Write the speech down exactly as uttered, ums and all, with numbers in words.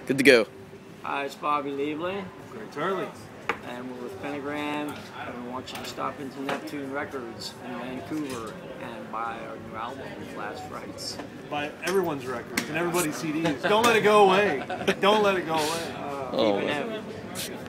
Good to go. Hi, it's Bobby Liebling, Greg Turley. and we're with Pentagram, and we want you to stop into Neptoon Records in Vancouver and buy our new album, Last Rites. Buy everyone's records and everybody's C Ds. Don't let it go away. Don't let it go away. Uh, Oh, keep it heavy.